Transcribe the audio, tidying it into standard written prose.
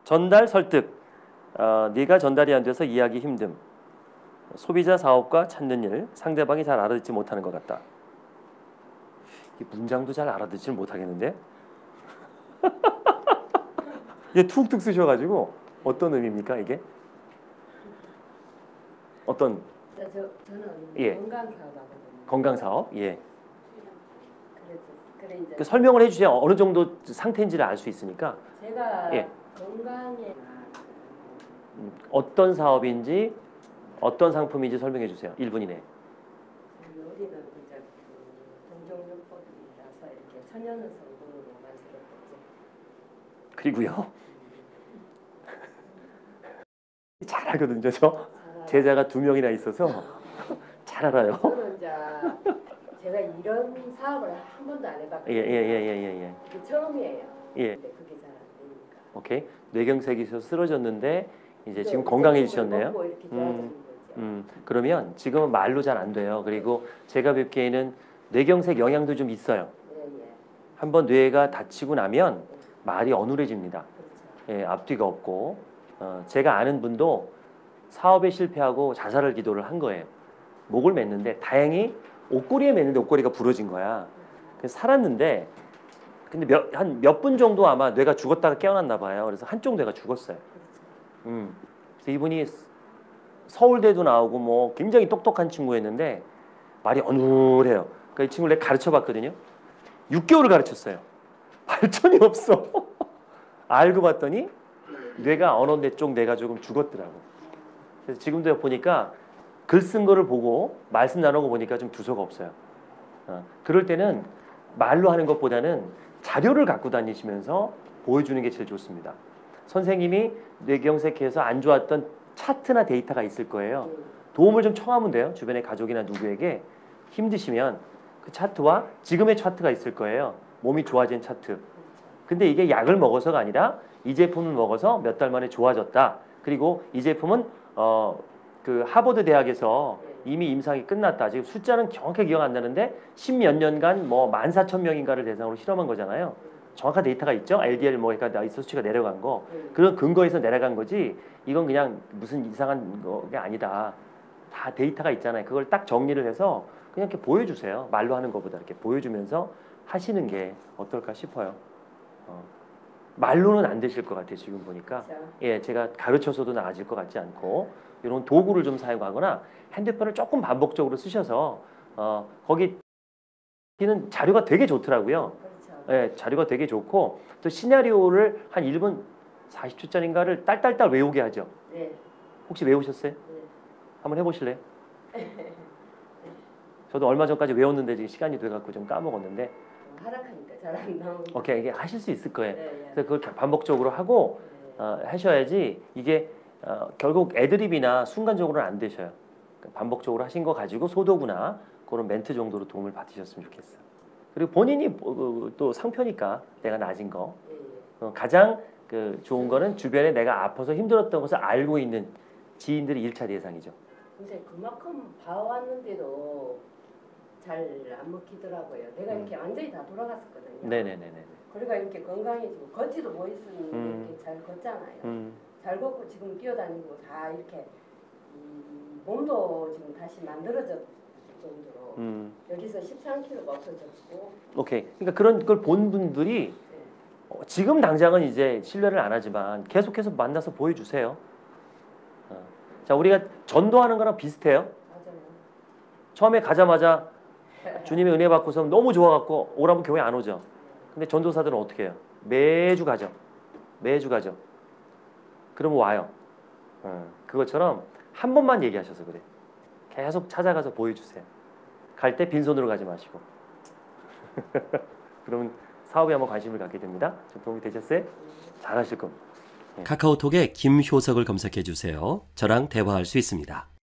전달 설득. 네가 전달이 안 돼서 이해하기 힘듦. 소비자 사업가 찾는 일. 상대방이 잘 알아듣지 못하는 것 같다. 이 문장도 잘 알아듣지를 못하겠는데? 이게 툭툭 쓰셔가지고 어떤 의미입니까 이게? 어떤? 저는 예. 건강 사업하거든요. 건강 사업. 예. 그래 이제 그 설명을 해주세요. 어느 정도 상태인지를 알 수 있으니까. 제가 예. 건강에 어떤 사업인지 어떤 상품인지 설명해 주세요. 1분 이내. 우리는 이제 동종요법이라서 이렇게 천연을 성분으로 만들었거든요. 그리고요. 잘 알거든요. 저 제자가 2명이나 있어서 잘 알아요. 저는 이제 제가 이런 사업을 한 번도 안 해봤거든요. 예. 이게 처음이에요. 예. 근데 그게 잘 안 되니까. 오케이. 뇌경색이셔서 쓰러졌는데 이제 지금 건강해지셨네요. 먹고 이렇게 좋아지는 거죠. 그러면 지금은 말로 잘 안 돼요. 그리고 제가 뵙기에는 뇌경색 영향도 좀 있어요. 예. 한번 뇌가 다치고 나면 말이 어눌해집니다. 그렇죠. 예, 앞뒤가 없고 제가 아는 분도 사업에 실패하고 자살을 기도를 한 거예요. 목을 맸는데 다행히 옷걸이에 맸는데 옷걸이가 부러진 거야. 그래서 살았는데 근데 한 몇 분 정도 아마 뇌가 죽었다가 깨어났나 봐요. 그래서 한쪽 뇌가 죽었어요. 그래서 이분이 서울대도 나오고 뭐 굉장히 똑똑한 친구였는데 말이 어눌해요. 그러니까 이 친구를 내가 가르쳐봤거든요. 6개월을 가르쳤어요. 발전이 없어. 알고 봤더니 뇌가 어느 뇌 쪽 뇌가 조금 죽었더라고. 그래서 지금도 보니까 글 쓴 거를 보고 말씀 나누고 보니까 좀 두서가 없어요. 그럴 때는 말로 하는 것보다는 자료를 갖고 다니시면서 보여주는 게 제일 좋습니다. 선생님이 뇌경색해서 안 좋았던 차트나 데이터가 있을 거예요. 도움을 좀 청하면 돼요. 주변의 가족이나 누구에게 힘드시면 그 차트와 지금의 차트가 있을 거예요. 몸이 좋아진 차트. 근데 이게 약을 먹어서가 아니라 이 제품을 먹어서 몇 달 만에 좋아졌다. 그리고 이 제품은 그 하버드 대학에서 이미 임상이 끝났다. 지금 숫자는 정확하게 기억 안 나는데 10몇 년간 뭐 14,000명인가를 대상으로 실험한 거잖아요. 정확한 데이터가 있죠. LDL 뭐 그러니까 수치가 내려간 거. 그런 근거에서 내려간 거지. 이건 그냥 무슨 이상한 게 아니다. 다 데이터가 있잖아요. 그걸 딱 정리를 해서 그냥 이렇게 보여주세요. 말로 하는 것보다 이렇게 보여주면서 하시는 게 어떨까 싶어요. 말로는 안 되실 것 같아요. 지금 보니까. 그렇죠. 예, 제가 가르쳐서도 나아질 것 같지 않고 이런 도구를 좀 사용하거나 핸드폰을 조금 반복적으로 쓰셔서 거기는 자료가 되게 좋더라고요. 그렇죠. 예, 자료가 되게 좋고 또 시나리오를 한 1분 40초짜리인가를 딸딸딸 외우게 하죠. 네. 혹시 외우셨어요? 네. 한번 해보실래요? 저도 얼마 전까지 외웠는데 지금 시간이 돼갖고 좀 까먹었는데 하락하니까 잘 안 나오고. 오케이, 이게 하실 수 있을 거예요. 네. 그래서 그걸 반복적으로 하고 하셔야지 이게 결국 애드립이나 순간적으로는 안 되셔요. 그러니까 반복적으로 하신 거 가지고 소도구나 그런 멘트 정도로 도움을 받으셨으면 좋겠어요. 그리고 본인이 또 상표니까 내가 낮은 거 가장 그 좋은 거는 주변에 내가 아파서 힘들었던 것을 알고 있는 지인들이 1차 대상이죠. 근데 그만큼 봐왔는데도 잘 안 먹히더라고요. 내가 이렇게 완전히 다 돌아갔었거든요. 네네네네. 그러니까 이렇게 건강해지고 걷지도 못했으니 이렇게 잘 걷잖아요. 잘 걷고 지금 뛰어다니고 다 이렇게 몸도 지금 다시 만들어졌을 정도로 여기서 13kg가 없어졌고. 오케이. 그러니까 그런 걸 본 분들이 지금 당장은 이제 신뢰를 안 하지만 계속해서 만나서 보여주세요. 자, 우리가 전도하는 거랑 비슷해요. 맞아요. 처음에 가자마자 주님의 은혜 받고서 너무 좋아갖고 오라면 교회 안 오죠. 근데 전도사들은 어떻게 해요? 매주 가죠. 그러면 와요. 그것처럼 한 번만 얘기하셔서 그래. 계속 찾아가서 보여주세요. 갈 때 빈손으로 가지 마시고. 그러면 사업에 한번 관심을 갖게 됩니다. 좀 도움이 되셨어요? 잘하실 겁니다. 카카오톡에 김효석을 검색해 주세요. 저랑 대화할 수 있습니다.